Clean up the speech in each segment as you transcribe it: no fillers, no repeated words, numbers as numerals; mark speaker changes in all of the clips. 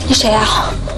Speaker 1: 你谁呀？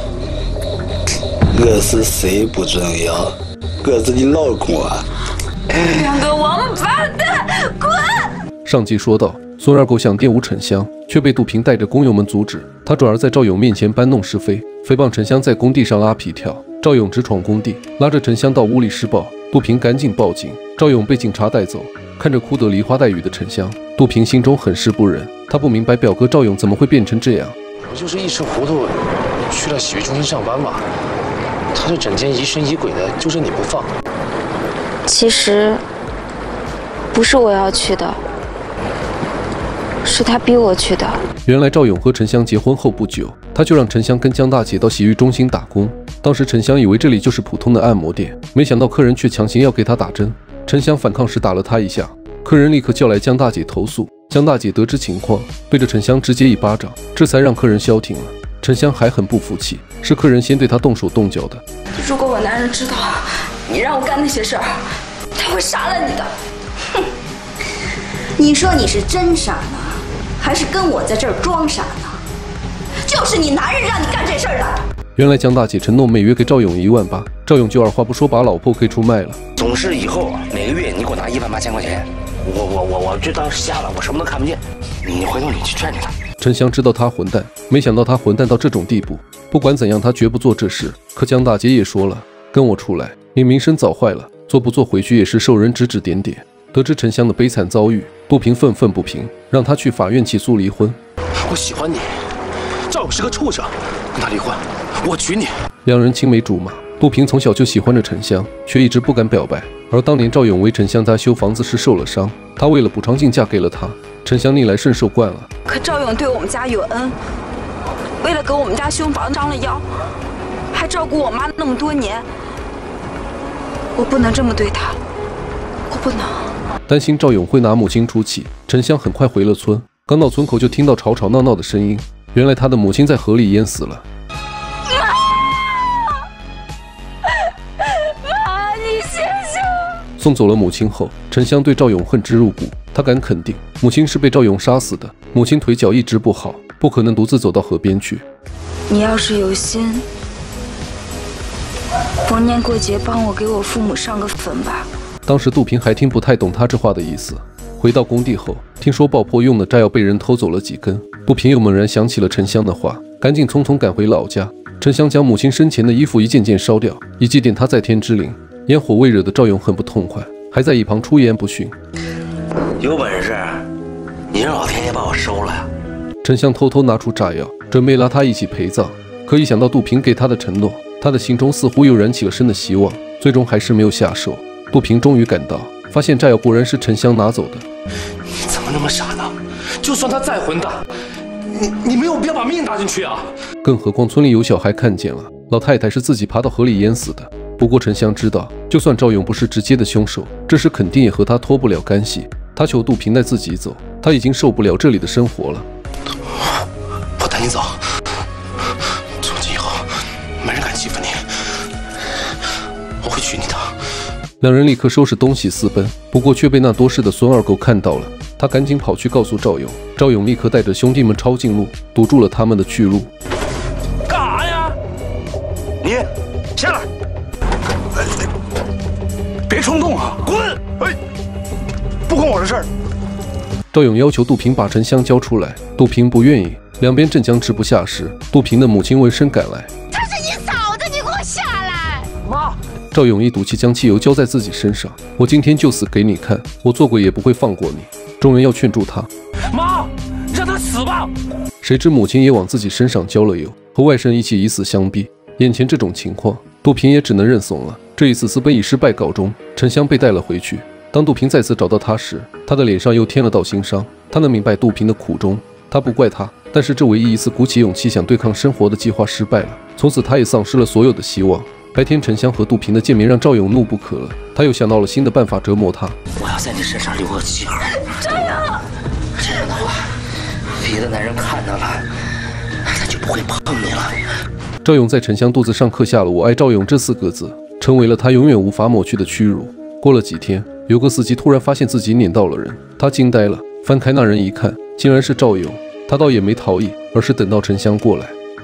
Speaker 2: 我是谁不重要，我是你老公啊！
Speaker 1: 两个王八蛋，滚！
Speaker 3: 上集说到，孙二狗想玷污沉香，却被杜平带着工友们阻止。他转而在赵勇面前搬弄是非，诽谤沉香在工地上拉皮条。赵勇直闯工地，拉着沉香到屋里施暴。杜平赶紧报警，赵勇被警察带走。看着哭得梨花带雨的沉香，杜平心中很是不忍。他不明白表哥赵勇怎么会变成这样。
Speaker 4: 我就是一时糊涂，去了洗浴中心上班嘛。他这整天疑神疑鬼的，就是你不放。
Speaker 1: 其实不是我要去的，是他逼我去的。
Speaker 3: 原来赵勇和沉香结婚后不久，他就让沉香跟江大姐到洗浴中心打工。当时沉香以为这里就是普通的按摩店，没想到客人却强行要给他打针。沉香反抗时打了他一下，客人立刻叫来江大姐投诉。江大姐得知情况，对着沉香直接一巴掌，这才让客人消停了。沉香还很不服气，是客人先对他动手动脚的。
Speaker 1: 如果我男人知道你让我干那些事儿，他会杀了你的。
Speaker 5: 哼！你说你是真傻呢，还是跟我在这儿装傻呢？就是你男人让你干这事儿的。
Speaker 3: 原来江大姐承诺每月给赵勇18000，赵勇就二话不说把老婆给出卖了。
Speaker 6: 总之以后每个月你给我拿18000块钱，我就当是瞎了，我什么都看不见。你回头你去劝劝他。
Speaker 3: 沉香知道他混蛋，没想到他混蛋到这种地步。不管怎样，他绝不做这事。可江大姐也说了，跟我出来，你名声早坏了，做不做回去也是受人指指点点。得知沉香的悲惨遭遇，杜平愤愤不平，让他去法院起诉离婚。
Speaker 4: 我喜欢你，赵勇是个畜生，跟他离婚，我娶你。
Speaker 3: 两人青梅竹马，杜平从小就喜欢着沉香，却一直不敢表白。而当年赵勇为沉香家修房子时受了伤，他为了补偿竟嫁给了他。沉香逆来顺受惯了。
Speaker 1: 可赵勇对我们家有恩，为了给我们家修房张了腰，还照顾我妈那么多年，我不能这么对他，我不能。
Speaker 3: 担心赵勇会拿母亲出气，沉香很快回了村。刚到村口就听到吵吵闹闹的声音，原来他的母亲在河里淹死了。
Speaker 1: 妈，你醒醒！
Speaker 3: 送走了母亲后，沉香对赵勇恨之入骨。他敢肯定，母亲是被赵勇杀死的。母亲腿脚一直不好，不可能独自走到河边去。
Speaker 1: 你要是有心，逢年过节帮我给我父母上个坟吧。
Speaker 3: 当时杜平还听不太懂他这话的意思。回到工地后，听说爆破用的炸药被人偷走了几根，杜平又猛然想起了沉香的话，赶紧匆匆赶回老家。沉香将母亲生前的衣服一件件烧掉，以祭奠她在天之灵。烟火未惹的赵勇很不痛快，还在一旁出言不逊。
Speaker 6: 有本事，你让老天爷把我收了。
Speaker 3: 沉香偷偷拿出炸药，准备拉他一起陪葬。可一想到杜平给他的承诺，他的心中似乎又燃起了生的希望，最终还是没有下手。杜平终于赶到，发现炸药果然是沉香拿走的。
Speaker 4: 你怎么那么傻呢？就算他再混蛋，你没有必要把命搭进去啊！
Speaker 3: 更何况村里有小孩看见了，老太太是自己爬到河里淹死的。不过沉香知道，就算赵勇不是直接的凶手，这事肯定也和他脱不了干系。他求杜平带自己走，他已经受不了这里的生活了。
Speaker 4: 我带你走，从今以后没人敢欺负你，我会娶你的。
Speaker 3: 两人立刻收拾东西私奔，不过却被那多事的孙二狗看到了。他赶紧跑去告诉赵勇，赵勇立刻带着兄弟们抄近路，堵住了他们的去路。
Speaker 6: 干啥呀？你下来！
Speaker 4: 别冲动啊！滚！不关我的事儿。
Speaker 3: 赵勇要求杜平把沉香交出来，杜平不愿意。两边正僵持不下时，杜平的母亲闻声赶来。
Speaker 5: 她是你嫂子，你给我下来！
Speaker 4: 妈！
Speaker 3: 赵勇一赌气将汽油浇在自己身上，我今天就死给你看，我做鬼也不会放过你。众人要劝住他，
Speaker 4: 妈，让他死吧！
Speaker 3: 谁知母亲也往自己身上浇了油，和外甥一起以死相逼。眼前这种情况，杜平也只能认怂了。这一次私奔以失败告终，沉香被带了回去。当杜平再次找到他时，他的脸上又添了道新伤。他能明白杜平的苦衷，他不怪他，但是这唯一一次鼓起勇气想对抗生活的计划失败了。从此他也丧失了所有的希望。白天沉香和杜平的见面让赵勇怒不可遏，他又想到了新的办法折磨他。
Speaker 6: 我要在你身上留个记号，
Speaker 1: 赵勇，
Speaker 6: 这样的话，别的男人看到了，他就不会碰你了。
Speaker 3: 赵勇在沉香肚子上刻下了"我爱赵勇"这4个字，成为了他永远无法抹去的屈辱。过了几天，有个司机突然发现自己撵到了人，他惊呆了，翻开那人一看，竟然是赵勇。他倒也没逃逸，而是等到沉香过来。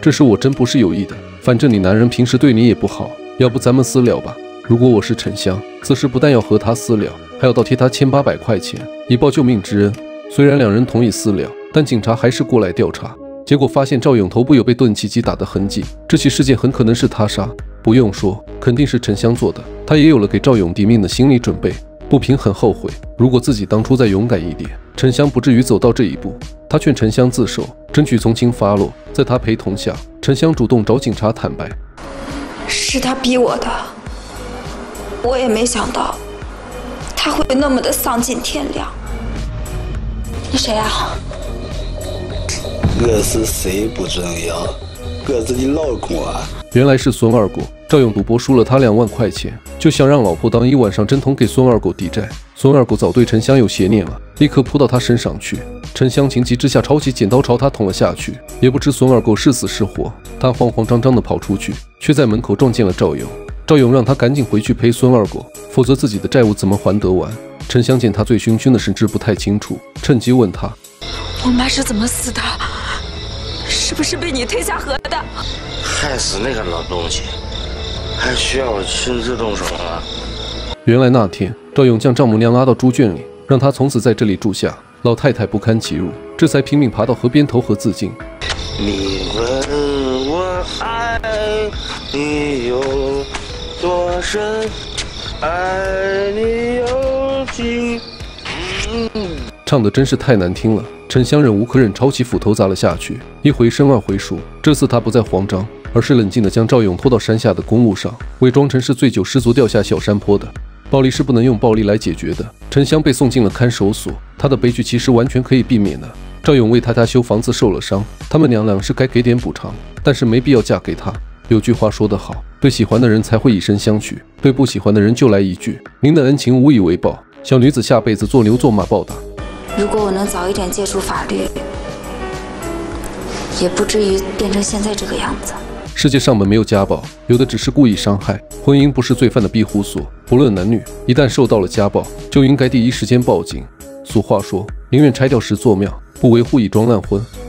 Speaker 3: 这事我真不是有意的，反正你男人平时对你也不好，要不咱们私了吧？如果我是沉香，此时不但要和他私了，还要倒贴他1800块钱，以报救命之恩。虽然两人同意私了，但警察还是过来调查，结果发现赵勇头部有被钝器击打的痕迹，这起事件很可能是他杀。不用说，肯定是沉香做的。他也有了给赵勇抵命的心理准备。杜平很后悔，如果自己当初再勇敢一点，沉香不至于走到这一步。他劝沉香自首，争取从轻发落。在他陪同下，沉香主动找警察坦白，
Speaker 1: 是他逼我的，我也没想到他会那么的丧尽天良。你谁啊？
Speaker 2: 我是谁不重要，我是你老公啊。
Speaker 3: 原来是孙二狗。赵勇赌博输了他2万块钱，就想让老婆当一晚上针筒给孙二狗抵债。孙二狗早对沉香有邪念了，立刻扑到他身上去。沉香情急之下抄起剪刀朝他捅了下去，也不知孙二狗是死是活。他慌慌张张地跑出去，却在门口撞见了赵勇。赵勇让他赶紧回去赔孙二狗，否则自己的债务怎么还得完？沉香见他醉醺醺的神志不太清楚，趁机问他：
Speaker 1: 我妈是怎么死的？是不是被你推下河的？
Speaker 6: 害死那个老东西，还需要我亲自动手吗？
Speaker 3: 原来那天赵勇将丈母娘拉到猪圈里，让她从此在这里住下。老太太不堪其辱，这才拼命爬到河边投河自尽。
Speaker 6: 你问我爱你有多深，爱你有几？
Speaker 3: 唱的真是太难听了。沉香忍无可忍，抄起斧头砸了下去，一回生二回熟。这次他不再慌张，而是冷静地将赵勇拖到山下的公路上，伪装成是醉酒失足掉下小山坡的。暴力是不能用暴力来解决的。沉香被送进了看守所，他的悲剧其实完全可以避免的。赵勇为太太修房子受了伤，他们娘俩是该给点补偿，但是没必要嫁给他。有句话说得好，对喜欢的人才会以身相许，对不喜欢的人就来一句您的恩情无以为报。小女子下辈子做牛做马报答。
Speaker 1: 如果我能早一点接触法律，也不至于变成现在这个样子。
Speaker 3: 世界上没有家暴，有的只是故意伤害。婚姻不是罪犯的庇护所，不论男女，一旦受到了家暴，就应该第一时间报警。俗话说，宁愿拆掉10座庙，不维护一桩烂婚。